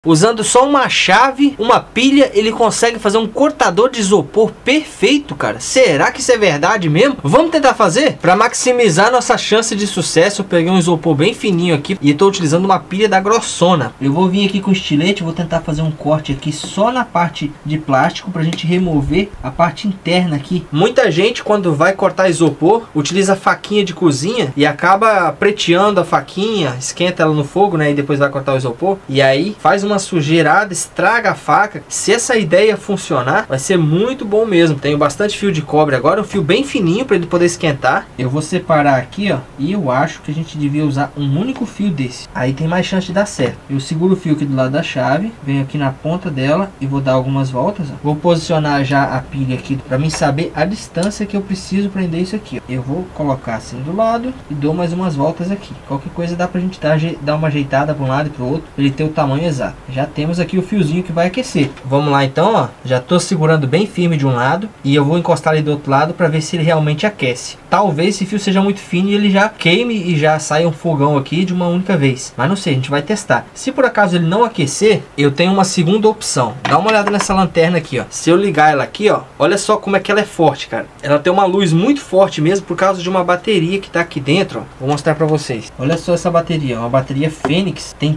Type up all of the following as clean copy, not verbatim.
Usando só uma chave, uma pilha, ele consegue fazer um cortador de isopor perfeito, cara. Será que isso é verdade mesmo? Vamos tentar fazer? Para maximizar nossa chance de sucesso, eu peguei um isopor bem fininho aqui e estou utilizando uma pilha da grossona. Eu vou vir aqui com o estilete, vou tentar fazer um corte aqui só na parte de plástico para a gente remover a parte interna aqui. Muita gente, quando vai cortar isopor, utiliza faquinha de cozinha e acaba preteando a faquinha, esquenta ela no fogo, né? E depois vai cortar o isopor. E aí faz uma sujeirada, estraga a faca. Se essa ideia funcionar, vai ser muito bom mesmo. Tenho bastante fio de cobre agora, um fio bem fininho para ele poder esquentar. Eu vou separar aqui, ó, e eu acho que a gente devia usar um único fio desse. Aí tem mais chance de dar certo. Eu seguro o fio aqui do lado da chave, venho aqui na ponta dela e vou dar algumas voltas, ó. Vou posicionar já a pilha aqui para mim saber a distância que eu preciso prender isso aqui, ó. Eu vou colocar assim do lado e dou mais umas voltas aqui. Qualquer coisa dá pra gente dar uma ajeitada para um lado e para o outro, para ele ter o tamanho exato. Já temos aqui o fiozinho que vai aquecer. Vamos lá então, ó. Já tô segurando bem firme de um lado e eu vou encostar ele do outro lado para ver se ele realmente aquece. Talvez esse fio seja muito fino e ele já queime e já saia um fogão aqui de uma única vez. Mas não sei, a gente vai testar. Se por acaso ele não aquecer, eu tenho uma segunda opção. Dá uma olhada nessa lanterna aqui, ó. Se eu ligar ela aqui, ó, olha só como é que ela é forte, cara. Ela tem uma luz muito forte mesmo por causa de uma bateria que tá aqui dentro, ó. Vou mostrar para vocês. Olha só essa bateria, uma bateria Fênix, tem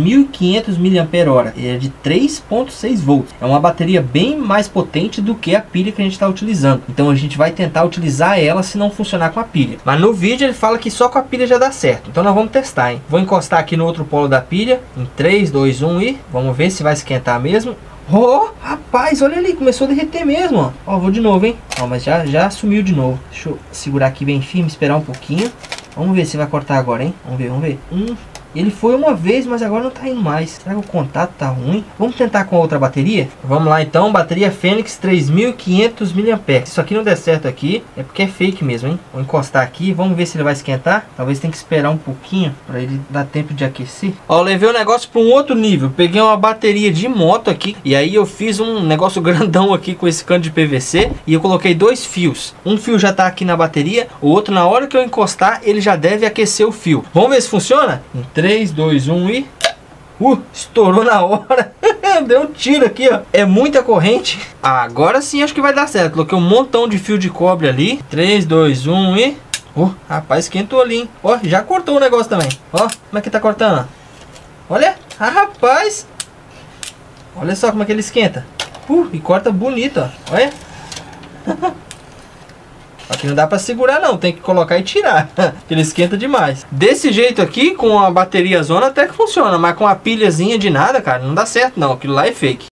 3.500 mAh. É de 3.6 volts. É uma bateria bem mais potente do que a pilha que a gente está utilizando. Então a gente vai tentar utilizar ela se não funcionar com a pilha. Mas no vídeo ele fala que só com a pilha já dá certo. Então nós vamos testar, hein? Vou encostar aqui no outro polo da pilha. Em 3, 2, 1 e vamos ver se vai esquentar mesmo. Oh, rapaz, olha ali, começou a derreter mesmo, ó. Ó, vou de novo, hein? Ó, mas já sumiu de novo. Deixa eu segurar aqui bem firme, esperar um pouquinho. Vamos ver se vai cortar agora, hein? Vamos ver, vamos ver. Ele foi uma vez, mas agora não tá indo mais. Será que o contato tá ruim? Vamos tentar com a outra bateria? Vamos lá então, bateria Fênix 3.500 mAh. Se isso aqui não der certo aqui, é porque é fake mesmo, hein? Vou encostar aqui, vamos ver se ele vai esquentar. Talvez tenha que esperar um pouquinho para ele dar tempo de aquecer. Ó, eu levei o negócio para um outro nível. Peguei uma bateria de moto aqui e aí eu fiz um negócio grandão aqui com esse cano de PVC e eu coloquei dois fios. Um fio já tá aqui na bateria, o outro na hora que eu encostar, ele já deve aquecer o fio. Vamos ver se funciona? Em 3, 2, 1 e... estourou na hora. Deu um tiro aqui, ó. É muita corrente. Agora sim acho que vai dar certo. Coloquei um montão de fio de cobre ali. 3, 2, 1 e... rapaz, esquentou ali, hein? Ó, já cortou o negócio também. Ó, como é que tá cortando? Olha, rapaz. Olha só como é que ele esquenta. E corta bonito, ó. Olha. Aqui não dá pra segurar não, tem que colocar e tirar, porque ele esquenta demais. Desse jeito aqui, com a bateria zona até que funciona, mas com a pilhazinha de nada, cara, não dá certo não, aquilo lá é fake.